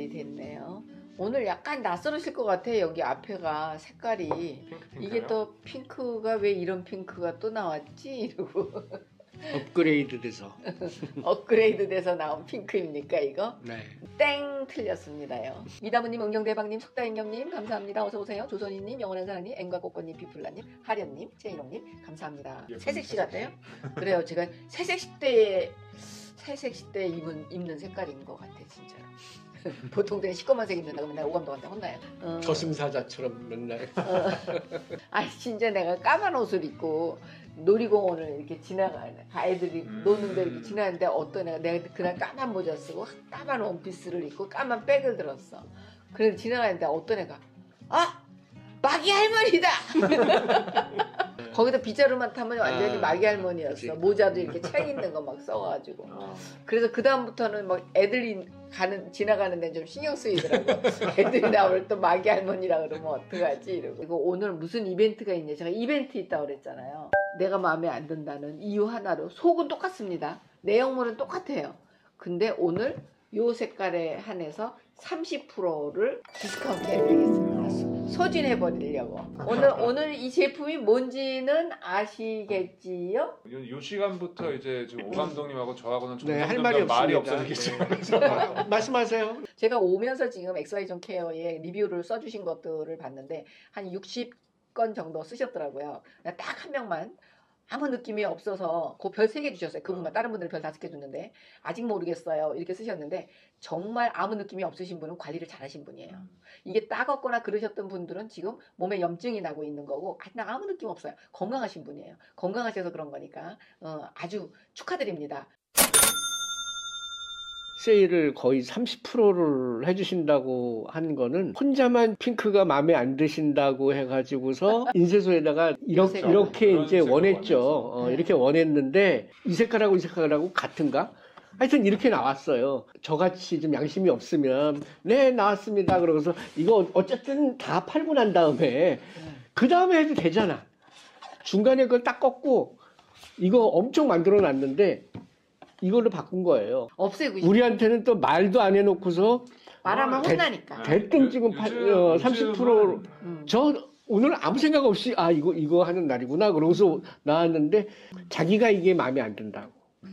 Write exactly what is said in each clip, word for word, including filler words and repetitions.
준비됐네요. 오늘 약간 낯설으실 것 같아. 여기 앞에가 색깔이 핑크, 이게 또 핑크가 왜 이런 핑크가 또 나왔지? 이러고 업그레이드 돼서 업그레이드 돼서 나온 핑크입니까 이거? 네. 땡 틀렸습니다요. 미다무님, 은경대박님, 석다인경님 감사합니다. 어서오세요. 조선희님, 영원한 사랑님, 앵과꽃꽃님, 비플라님, 하련님, 최인홍님 감사합니다. 새색시 같아요? 그래요. 제가 새색시 때에 새색시 때 입은, 입는 색깔인 것 같아 진짜로. 보통 때는 시꺼먼색 입는다고 맨날 오감독한테 혼나요. 어. 저승사자처럼 맨날. 어. 아니 진짜 내가 까만 옷을 입고 놀이공원을 이렇게 지나가는 아이들이 음. 노는데 이렇게 지나는데 어떤 애가 내가 그날 까만 모자 쓰고 까만 원피스를 입고 까만 백을 들었어. 그래서 지나가는데 어떤 애가 아! 마기 할머니다! 거기다 빗자루만 타면 완전히 아, 마기 할머니였어. 그치. 모자도 이렇게 책 있는 거 막 써가지고. 어. 그래서 그 다음부터는 막 애들이 가는 지나가는 데 좀 신경 쓰이더라고. 애들이 나오면 또 마기 할머니라 그러면 어떡하지 이러고. 이거 오늘 무슨 이벤트가 있냐. 제가 이벤트 있다고 그랬잖아요. 내가 마음에 안 든다는 이유 하나로 속은 똑같습니다. 내용물은 똑같아요. 근데 오늘 요 색깔에 한해서 삼십 퍼센트를 디스카운트 해드리겠습니다. 소진해버리려고. 오늘, 오늘 이 제품이 뭔지는 아시겠지요? 요, 요 시간부터 이제 지금 오 감독님하고 저하고는 네, 할 점점 말이 말이 없습니다. 없어지겠지만 네. 아, 말씀하세요. 제가 오면서 지금 엑스와이존 케어에 리뷰를 써주신 것들을 봤는데 한 육십 건 정도 쓰셨더라고요. 딱 한 명만 아무 느낌이 없어서 그 별 세 개 주셨어요. 그분만. 다른 분들은 별 다섯 개 줬는데 아직 모르겠어요 이렇게 쓰셨는데 정말 아무 느낌이 없으신 분은 관리를 잘하신 분이에요. 이게 따갑거나 그러셨던 분들은 지금 몸에 염증이 나고 있는 거고 아, 나 아무 느낌 없어요. 건강하신 분이에요. 건강하셔서 그런 거니까 어, 아주 축하드립니다. 세일을 거의 삼십 퍼센트를 해주신다고 한 거는 혼자만 핑크가 마음에 안 드신다고 해가지고서 인쇄소에다가 이렇게, 색깔. 이렇게 그런 이제 색을 원했죠. 원했어. 어, 네. 이렇게 원했는데 이 색깔하고 이 색깔하고 같은가? 하여튼 이렇게 나왔어요. 저같이 좀 양심이 없으면 네 나왔습니다. 그러고서 이거 어쨌든 다 팔고 난 다음에 그 다음에 해도 되잖아. 중간에 그걸 딱 꺾고 이거 엄청 만들어 놨는데 이걸로 바꾼 거예요. 없애고 싶어. 우리한테는 또 말도 안 해놓고서 말하면 대- 혼나니까. 대뜸 지금 팔- 어, 삼십 퍼센트 음. 저 오늘 아무 생각 없이 아 이거 이거 하는 날이구나 그러고서 나왔는데 자기가 이게 마음에 안 든다고.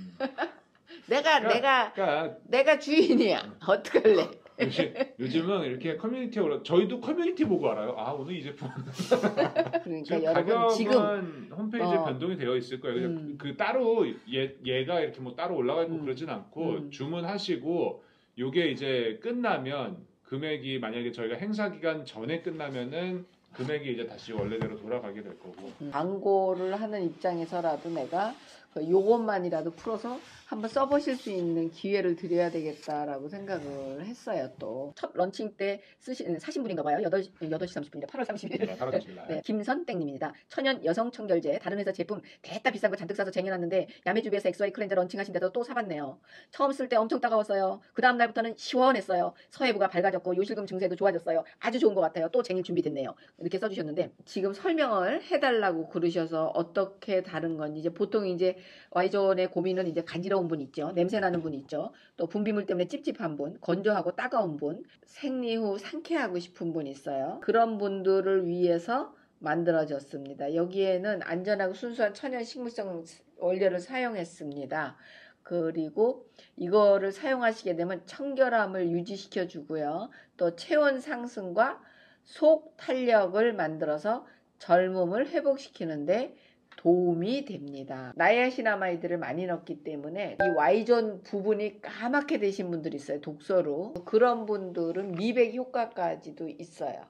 내가 그러니까, 내가 그러니까 내가 주인이야. 어떡할래? 요즘, 요즘은 이렇게 커뮤니티에 올라 저희도 커뮤니티 보고 알아요. 아 오늘 이 제품 그러니까 지금 여러분 가격은 지금 홈페이지에 어. 변동이 되어 있을 거예요. 그냥 음. 그, 그 따로 얘, 얘가 이렇게 뭐 따로 올라가 있고 음. 그러진 않고 음. 주문하시고 요게 이제 끝나면 금액이 만약에 저희가 행사 기간 전에 끝나면은 금액이 이제 다시 원래대로 돌아가게 될 거고. 광고를 하는 입장에서라도 내가 그 요것만이라도 풀어서 한번 써보실 수 있는 기회를 드려야 되겠다라고 생각을 했어요. 또 첫 런칭 때 쓰신 사신 분인가 봐요. 여덟 시 삼십 분인데 팔월 삼십일. 네, 팔월 삼십일 날. 네, 김선땡님입니다. 천연 여성 청결제 다른 회사 제품 대따 비싼 거 잔뜩 사서 쟁여놨는데 야매주비에서 엑스와이 클렌저 런칭하신데도 또 사봤네요. 처음 쓸 때 엄청 따가웠어요. 그 다음 날부터는 시원했어요. 서해부가 밝아졌고 요실금 증세도 좋아졌어요. 아주 좋은 것 같아요. 또 쟁일 준비됐네요. 이렇게 써주셨는데 지금 설명을 해달라고 그러셔서 어떻게 다른 건지 이제 보통 이제 와이존의 고민은 이제 간지러운 분 있죠. 냄새 나는 분 있죠. 또 분비물 때문에 찝찝한 분, 건조하고 따가운 분, 생리 후 상쾌하고 싶은 분 있어요. 그런 분들을 위해서 만들어졌습니다. 여기에는 안전하고 순수한 천연 식물성 원료를 사용했습니다. 그리고 이거를 사용하시게 되면 청결함을 유지시켜 주고요. 또 체온 상승과 속 탄력을 만들어서 젊음을 회복시키는데 도움이 됩니다. 나이아신아마이드를 많이 넣기 때문에 이 Y존 부분이 까맣게 되신 분들이 있어요. 독소로. 그런 분들은 미백 효과까지도 있어요.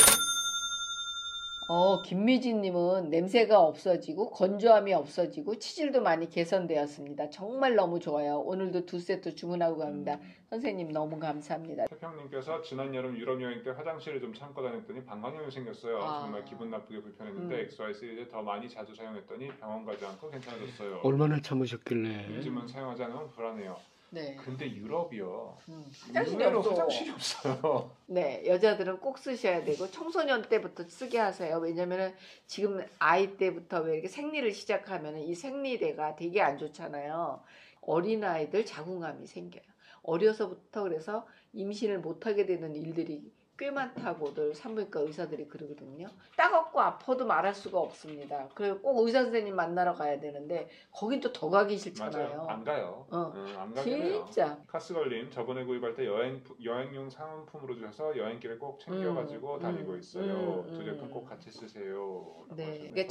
어, 김미진님은 냄새가 없어지고 건조함이 없어지고 치질도 많이 개선되었습니다. 정말 너무 좋아요. 오늘도 두 세트 주문하고 갑니다. 선생님 너무 감사합니다. 태평님께서 지난 여름 유럽 여행 때 화장실을 좀 참고 다녔더니 방광염이 생겼어요. 아. 정말 기분 나쁘게 불편했는데 음. 엑스와이 시리즈 더 많이 자주 사용했더니 병원 가지 않고 괜찮아졌어요. 얼마나 참으셨길래. 요즘은 사용하지 않으면 불안해요. 네. 근데 유럽이요. 음, 화장실이 의외로 없어. 화장실이 없어요. 네, 여자들은 꼭 쓰셔야 되고 청소년 때부터 쓰게 하세요. 왜냐면은 지금 아이 때부터 왜 이렇게 생리를 시작하면은 이 생리대가 되게 안 좋잖아요. 어린아이들 자궁암이 생겨요. 어려서부터 그래서 임신을 못하게 되는 일들이 꽤 많다고들 산부인과 의사들이 그러거든요. 따갑고 아파도 말할 수가 없습니다. 그래서 꼭 의사 선생님 만나러 가야 되는데 거긴 또 더 가기 싫잖아요. 맞아요. 안 가요. 어. 응, 안 가긴 해요. 진짜. 카스걸님 저번에 구입할 때 여행 여행용 상품으로 주셔서 여행길에 꼭 챙겨가지고 음, 다니고 음, 있어요. 음, 두 제품 음. 꼭 같이 쓰세요. 네, 이게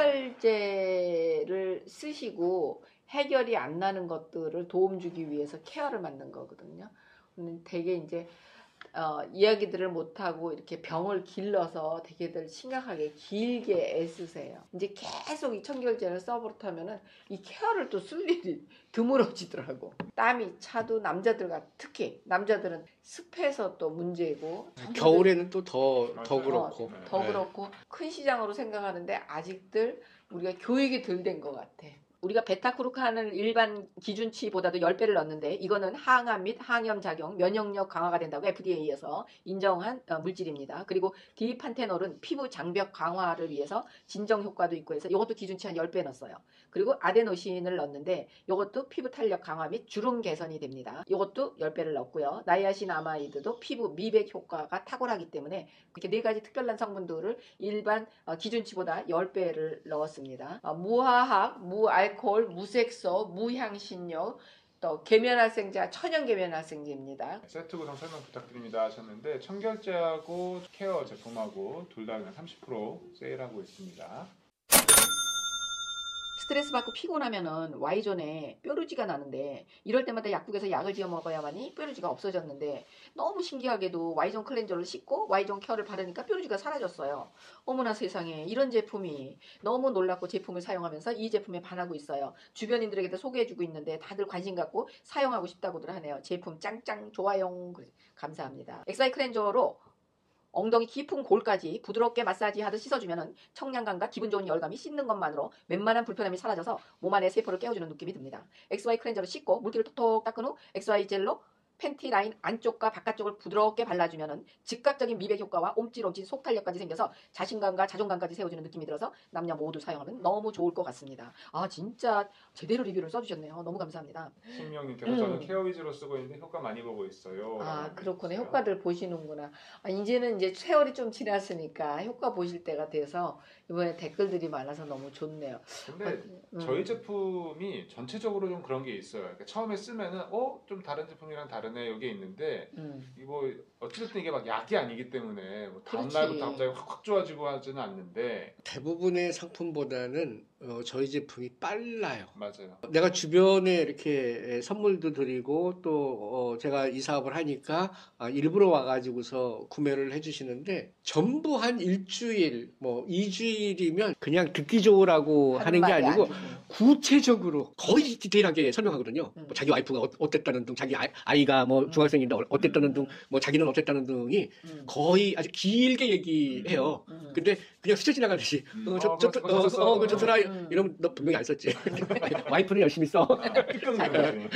청결제를 쓰시고 해결이 안 나는 것들을 도움 주기 위해서 케어를 만든 거거든요. 음, 되게 이제 어, 이야기들을 못하고 이렇게 병을 길러서 되게들 심각하게 길게 애쓰세요. 이제 계속 이 청결제를 써버릇하면은 이 케어를 또 쓸 일이 드물어지더라고. 땀이 차도 남자들과 특히 남자들은 습해서 또 문제고 겨울에는 또 더 더 맞아요. 그렇고. 어, 더 네. 그렇고 큰 시장으로 생각하는데 아직들 우리가 교육이 덜 된 것 같아. 우리가 베타크루칸을 일반 기준치보다도 십 배를 넣는데 이거는 항암 및 항염 작용, 면역력 강화가 된다고 에프디에이에서 인정한 어, 물질입니다. 그리고 디판테놀은 피부 장벽 강화를 위해서 진정 효과도 있고 해서 이것도 기준치 한 십 배 넣었어요. 그리고 아데노신을 넣었는데 이것도 피부 탄력 강화 및 주름 개선이 됩니다. 이것도 십 배를 넣었고요. 나이아신아마이드도 피부 미백 효과가 탁월하기 때문에 이렇게 네 가지 특별한 성분들을 일반 어, 기준치보다 십 배를 넣었습니다. 어, 무화학, 무알코올, 무색소, 무향신료, 또 계면활성제, 천연 계면활성제입니다. 세트 구성 설명 부탁드립니다 하셨는데 청결제하고 케어 제품하고 둘 다 그냥 삼십 퍼센트 세일하고 있습니다. 스트레스 받고 피곤하면은 Y존에 뾰루지가 나는데 이럴 때마다 약국에서 약을 지어 먹어야만이 뾰루지가 없어졌는데 너무 신기하게도 Y존 클렌저를 씻고 Y존 케어를 바르니까 뾰루지가 사라졌어요. 어머나 세상에 이런 제품이 너무 놀랍고 제품을 사용하면서 이 제품에 반하고 있어요. 주변인들에게도 소개해주고 있는데 다들 관심 갖고 사용하고 싶다고들 하네요. 제품 짱짱 좋아요. 감사합니다. 엑스아이 클렌저로 엉덩이 깊은 골까지 부드럽게 마사지하듯 씻어주면 청량감과 기분 좋은 열감이 씻는 것만으로 웬만한 불편함이 사라져서 몸 안의 세포를 깨워주는 느낌이 듭니다. 엑스와이 클렌저로 씻고 물기를 톡톡 닦은 후 엑스와이 젤로 팬티 라인 안쪽과 바깥쪽을 부드럽게 발라주면 즉각적인 미백 효과와 옴찔옴찔 속탄력까지 생겨서 자신감과 자존감까지 세워주는 느낌이 들어서 남녀 모두 사용하면 너무 좋을 것 같습니다. 아 진짜 제대로 리뷰를 써주셨네요. 너무 감사합니다. 신명님께서 음. 저는 케어 위주로 쓰고 있는데 효과 많이 보고 있어요. 아 그렇구나. 있어요. 효과들 보시는구나. 아, 이제는 이제 세월이 좀 지났으니까 효과 보실 때가 돼서 이번에 댓글들이 많아서 너무 좋네요. 근데 음. 저희 제품이 전체적으로 좀 그런 게 있어요. 그러니까 처음에 쓰면은 어 좀 다른 제품이랑 다르네 여기 있는데 음. 이거 어쨌든 이게 막 약이 아니기 때문에 뭐 다음 그렇지. 날부터 갑자기 확확 좋아지고 하지는 않는데 대부분의 상품보다는 어, 저희 제품이 빨라요. 맞아요. 내가 주변에 이렇게 선물도 드리고 또 어, 제가 이 사업을 하니까 아, 일부러 와가지고서 구매를 해주시는데 전부 한 일주일 뭐 이주일이면 그냥 듣기 좋으라고 하는 게 말이 아니고 아니고. 구체적으로 거의 디테일하게 설명하거든요. 음. 뭐 자기 와이프가 어, 어땠다는 등, 자기 아이, 아이가 뭐 음. 중학생인데 어- 어땠다는 음. 등, 뭐 자기는 어땠다는 등이 음. 거의 아주 길게 얘기해요. 음. 근데 그냥 스쳐 지나가듯이 음. 어, 저, 어, 저, 그거 어, 썼어. 어, 그거 좀 써라 음. 이러면 너 분명히 안 썼지. 와이프는 열심히 써. 삐끗 누르지.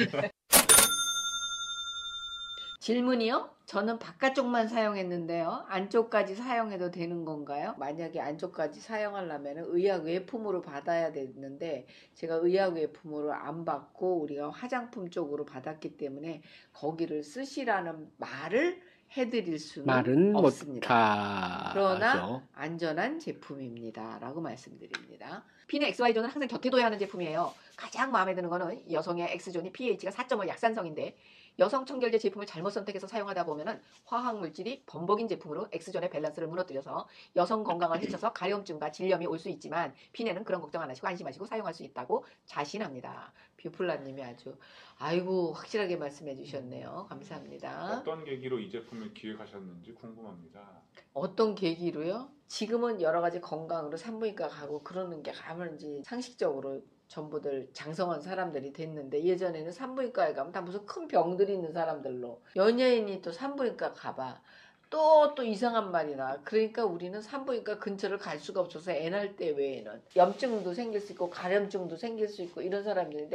질문이요? 저는 바깥쪽만 사용했는데요. 안쪽까지 사용해도 되는 건가요? 만약에 안쪽까지 사용하려면 의약 외품으로 받아야 되는데 제가 의약 외품으로 안 받고 우리가 화장품 쪽으로 받았기 때문에 거기를 쓰시라는 말을 해드릴 수는 말은 없습니다. 그러나 못하죠. 안전한 제품입니다. 라고 말씀드립니다. 핀의 엑스와이존은 항상 곁에 둬야 하는 제품이에요. 가장 마음에 드는 거는 여성의 X존이 피에이치가 사 점 오 약산성인데 여성 청결제 제품을 잘못 선택해서 사용하다 보면은 화학물질이 범벅인 제품으로 X존의 밸런스를 무너뜨려서 여성 건강을 해쳐서 가려움증과 질염이 올 수 있지만 핀에는 그런 걱정 안 하시고 안심하시고 사용할 수 있다고 자신합니다. 뷰플라님이 아주 아이고 확실하게 말씀해 주셨네요. 감사합니다. 어떤 계기로 이 제품을 기획하셨는지 궁금합니다. 어떤 계기로요? 지금은 여러 가지 건강으로 산부인과 가고 그러는 게 가면지 상식적으로 전부들 장성한 사람들이 됐는데 예전에는 산부인과에 가면 다 무슨 큰 병들이 있는 사람들로 연예인이 또 산부인과 가봐 또 또 이상한 말이 나. 그러니까 우리는 산부인과 근처를 갈 수가 없어서 애 낳을 때 외에는 염증도 생길 수 있고 가려움증도 생길 수 있고 이런 사람들인데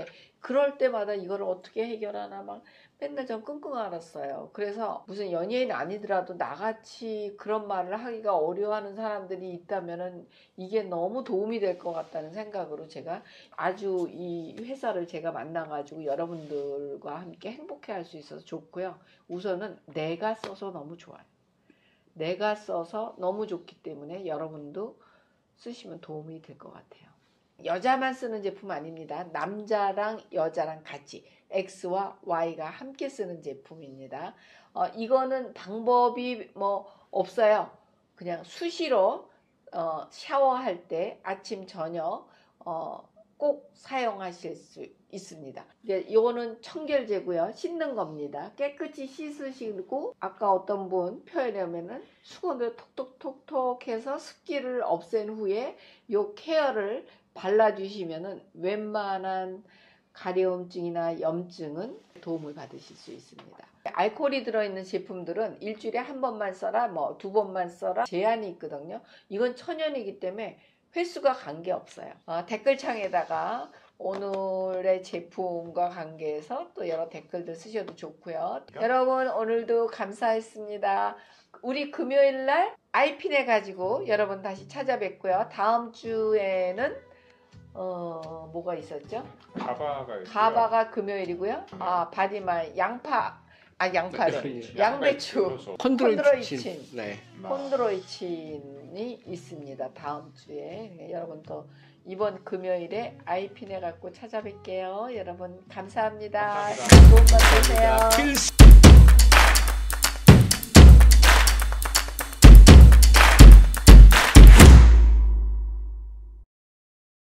그럴 때마다 이걸 어떻게 해결하나 막 맨날 전 끙끙 앓았어요. 그래서 무슨 연예인 아니더라도 나같이 그런 말을 하기가 어려워하는 사람들이 있다면은 이게 너무 도움이 될 것 같다는 생각으로 제가 아주 이 회사를 제가 만나가지고 여러분들과 함께 행복해 할 수 있어서 좋고요. 우선은 내가 써서 너무 좋아요. 내가 써서 너무 좋기 때문에 여러분도 쓰시면 도움이 될 것 같아요. 여자만 쓰는 제품 아닙니다. 남자랑 여자랑 같이 X와 Y가 함께 쓰는 제품입니다. 어, 이거는 방법이 뭐 없어요. 그냥 수시로 어, 샤워할 때 아침 저녁 어, 꼭 사용하실 수 있습니다. 이제 이거는 청결제고요. 씻는 겁니다. 깨끗이 씻으시고 아까 어떤 분 표현하면은 수건으로 톡톡톡톡 해서 습기를 없앤 후에 요 케어를 발라주시면은 웬만한 가려움증이나 염증은 도움을 받으실 수 있습니다. 알코올이 들어있는 제품들은 일주일에 한 번만 써라, 뭐 두 번만 써라 제한이 있거든요. 이건 천연이기 때문에 횟수가 관계없어요. 어, 댓글창에다가 오늘의 제품과 관계해서 또 여러 댓글들 쓰셔도 좋고요. 여러분 오늘도 감사했습니다. 우리 금요일날 아이핀에 가지고 여러분 다시 찾아뵙고요. 다음 주에는 어 뭐가 있었죠? 가바가 있고요. 가바가 금요일이고요. 아 바디마이 양파 아 양파래 양배추 콘드로이친 네. 콘드로이친이 있습니다. 다음 주에 네, 여러분 또 이번 금요일에 아이핀에 갖고 찾아뵐게요. 여러분 감사합니다. 감사합니다. 좋은 밤 되세요.